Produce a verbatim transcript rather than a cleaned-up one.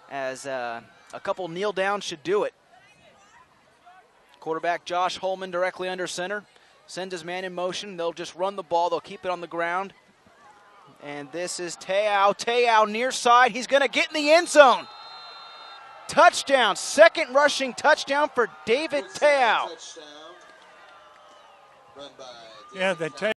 as uh, a couple kneel downs should do it. Quarterback Josh Holman directly under center. Sends his man in motion. They'll just run the ball. They'll keep it on the ground. And this is Te'au. Te'au near side. He's going to get in the end zone. Touchdown. Second rushing touchdown for David Te'au. Yeah, the